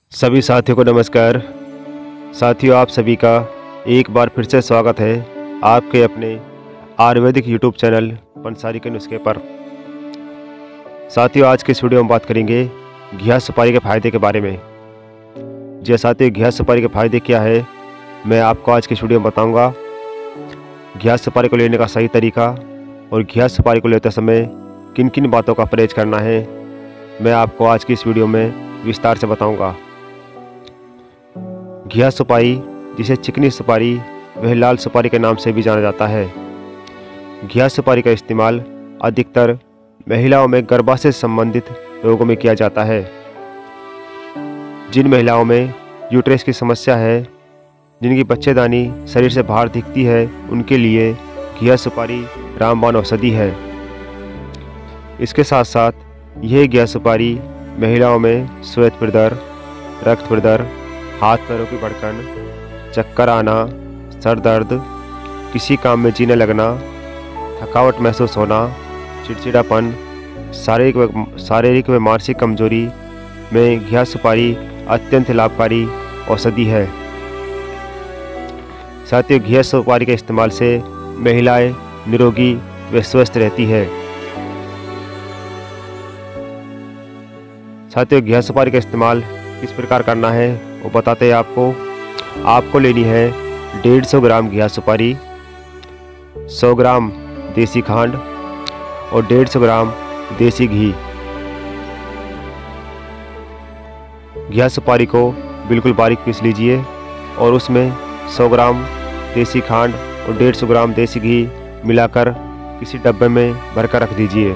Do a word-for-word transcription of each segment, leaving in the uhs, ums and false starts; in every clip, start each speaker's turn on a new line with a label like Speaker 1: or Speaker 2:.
Speaker 1: सभी साथियों को नमस्कार। साथियों, आप सभी का एक बार फिर से स्वागत है आपके अपने आयुर्वेदिक यूट्यूब चैनल पंसारी के नुस्खे पर। साथियों, आज के इस वीडियो में बात करेंगे घिया सुपारी के फ़ायदे के बारे में। जी साथियों, घिया सुपारी के फ़ायदे क्या है मैं आपको आज की इस वीडियो में बताऊंगा। घिया सुपारी को लेने का सही तरीका और घिया सुपारी को लेते समय किन किन बातों का परहेज करना है मैं आपको आज की इस वीडियो में विस्तार से बताऊंगा। घिया सुपारी, जिसे चिकनी सुपारी व लाल सुपारी के नाम से भी जाना जाता है। घिया सुपारी का इस्तेमाल अधिकतर महिलाओं में गर्भाशय से संबंधित रोगों में किया जाता है। जिन महिलाओं में यूट्रस की समस्या है, जिनकी बच्चेदानी शरीर से बाहर दिखती है, उनके लिए घिया सुपारी रामबाण औषधि है। इसके साथ साथ यह घिया सुपारी महिलाओं में श्वेत प्रदर, रक्त प्रदर, हाथ पैरों की भड़कन, चक्कर आना, सर दर्द, किसी काम में जीने लगना, थकावट महसूस होना, चिड़चिड़ापन, शारीरिक व शारीरिक व मानसिक कमजोरी में घिया सुपारी अत्यंत लाभकारी औषधि है। साथियों, घिया सुपारी के इस्तेमाल से महिलाएं निरोगी व स्वस्थ रहती है। साथियों, घिया सुपारी का इस्तेमाल किस प्रकार करना है वो बताते हैं आपको। आपको लेनी है डेढ़ सौ ग्राम घिया सुपारी, सौ ग्राम देसी खांड और डेढ़ सौ ग्राम देसी घी। घिया सुपारी को बिल्कुल बारीक पीस लीजिए और उसमें सौ ग्राम देसी खांड और डेढ़ सौ ग्राम देसी घी मिलाकर किसी डब्बे में भरकर रख दीजिए।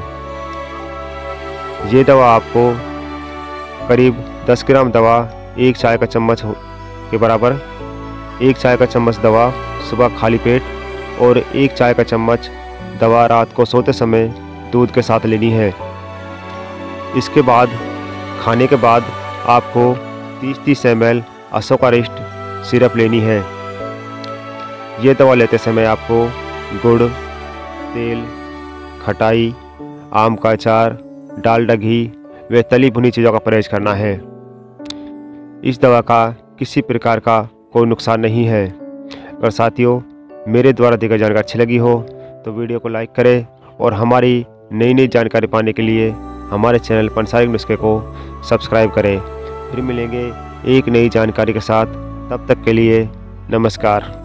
Speaker 1: ये दवा आपको करीब दस ग्राम दवा एक चाय का चम्मच के बराबर, एक चाय का चम्मच दवा सुबह खाली पेट और एक चाय का चम्मच दवा रात को सोते समय दूध के साथ लेनी है। इसके बाद खाने के बाद आपको तीस तीस एम एल अशोकारिष्ट सिरप लेनी है। ये दवा लेते समय आपको गुड़, तेल, खटाई, आम का अचार, डालडा घी व तली भुनी चीज़ों का परहेज करना है। इस दवा का किसी प्रकार का कोई नुकसान नहीं है। अगर साथियों मेरे द्वारा दी गई जानकारी अच्छी लगी हो तो वीडियो को लाइक करें और हमारी नई नई जानकारी पाने के लिए हमारे चैनल पंसारी नुस्खे को सब्सक्राइब करें। फिर मिलेंगे एक नई जानकारी के साथ, तब तक के लिए नमस्कार।